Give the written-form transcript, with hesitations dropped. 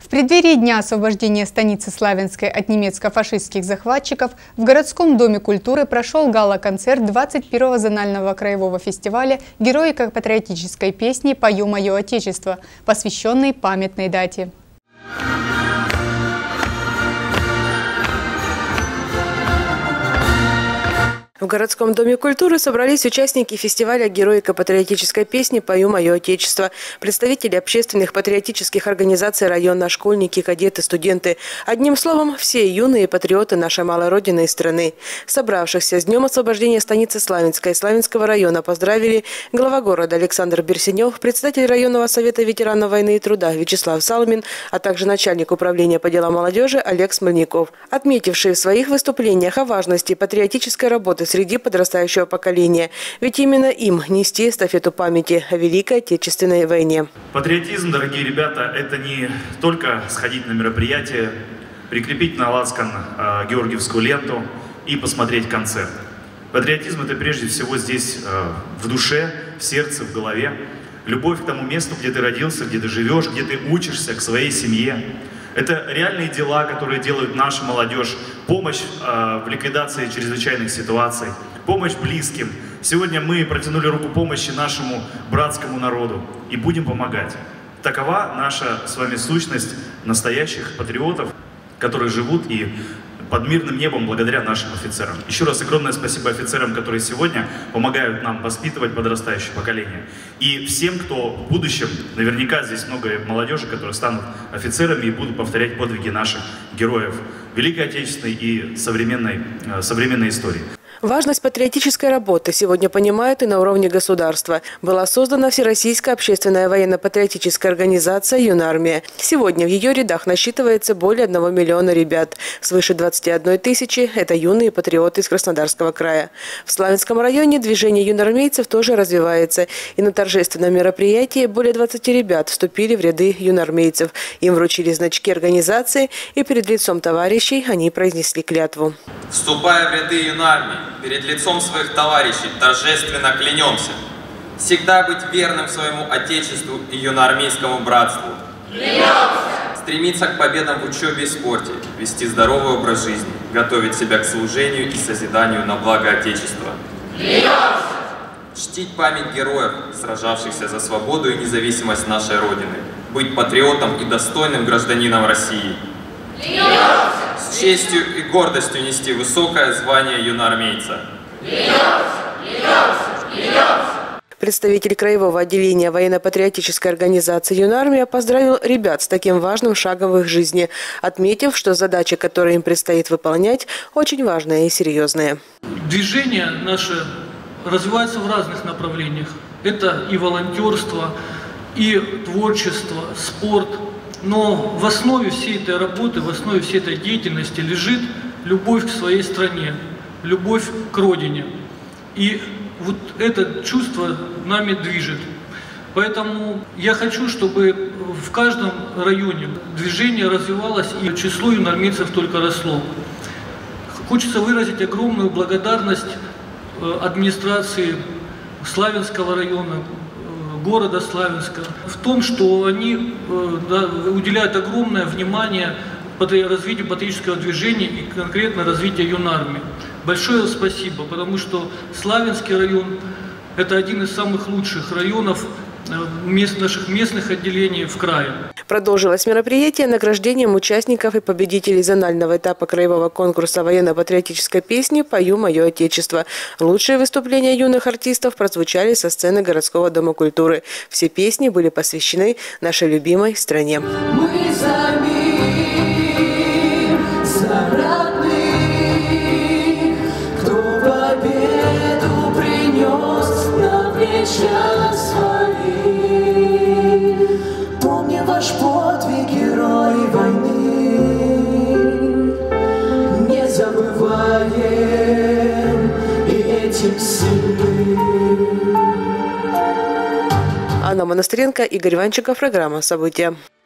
В преддверии Дня освобождения станицы Славянской от немецко-фашистских захватчиков в городском доме культуры прошел гала-концерт 21-го зонального краевого фестиваля героико-патриотической песни «Пою мое Отечество», посвященный памятной дате. В городском доме культуры собрались участники фестиваля героико-патриотической песни «Пою мое Отечество», представители общественных патриотических организаций района, школьники, кадеты, студенты. Одним словом, все юные патриоты нашей малой родины и страны. Собравшихся с Днем освобождения станицы Славянской и Славянского района поздравили глава города Александр Берсенев, председатель районного совета ветеранов войны и труда Вячеслав Салмин, а также начальник управления по делам молодежи Олег Смольников, отметившие в своих выступлениях о важности патриотической работы среди подрастающего поколения. Ведь именно им нести эстафету памяти о Великой Отечественной войне. Патриотизм, дорогие ребята, это не только сходить на мероприятие, прикрепить на лацкан георгиевскую ленту и посмотреть концерт. Патриотизм – это прежде всего здесь в душе, в сердце, в голове. Любовь к тому месту, где ты родился, где ты живешь, где ты учишься, к своей семье. Это реальные дела, которые делают наша молодежь. Помощь в ликвидации чрезвычайных ситуаций, помощь близким. Сегодня мы протянули руку помощи нашему братскому народу и будем помогать. Такова наша с вами сущность настоящих патриотов, которые живут и под мирным небом благодаря нашим офицерам. Еще раз огромное спасибо офицерам, которые сегодня помогают нам воспитывать подрастающее поколение. И всем, кто в будущем, наверняка здесь много молодежи, которые станут офицерами и будут повторять подвиги наших героев Великой Отечественной и современной истории. Важность патриотической работы сегодня понимают и на уровне государства. Была создана Всероссийская общественная военно-патриотическая организация «Юнармия». Сегодня в ее рядах насчитывается более 1 миллиона ребят. Свыше 21 тысячи – это юные патриоты из Краснодарского края. В Славянском районе движение юнармейцев тоже развивается. И на торжественном мероприятии более 20 ребят вступили в ряды юнармейцев. Им вручили значки организации, и перед лицом товарищей они произнесли клятву. Вступая в ряды юнармии, перед лицом своих товарищей торжественно клянемся всегда быть верным своему Отечеству и юноармейскому братству. Клянемся! Стремиться к победам в учебе и спорте, вести здоровый образ жизни, готовить себя к служению и созиданию на благо Отечества. Клянемся! Чтить память героев, сражавшихся за свободу и независимость нашей Родины, быть патриотом и достойным гражданином России. Клянемся! С честью и гордостью нести высокое звание юноармейца. Представитель краевого отделения военно-патриотической организации «Юнармия» поздравил ребят с таким важным шагом в их жизни, отметив, что задача, которую им предстоит выполнять, очень важная и серьезная. Движение наше развивается в разных направлениях. Это и волонтерство, и творчество, спорт. Но в основе всей этой работы, в основе всей этой деятельности лежит любовь к своей стране, любовь к родине. И вот это чувство нами движет. Поэтому я хочу, чтобы в каждом районе движение развивалось и число юнармейцев только росло. Хочется выразить огромную благодарность администрации Славянского района, города Славянска, в том, что они уделяют огромное внимание развитию патриотического движения и конкретно развитию юнармии. Большое спасибо, потому что Славянский район – это один из самых лучших районов наших местных отделений в крае. Продолжилось мероприятие награждением участников и победителей зонального этапа краевого конкурса военно-патриотической песни «Пою мое Отечество». Лучшие выступления юных артистов прозвучали со сцены городского дома культуры. Все песни были посвящены нашей любимой стране. Мы за мир, за родных, кто победу принес на плечах своих. Помни ваш подвиг, герои войны, не забываем и этим сильны. Анна Монастыренко, Игорь Ванчиков, программа «События».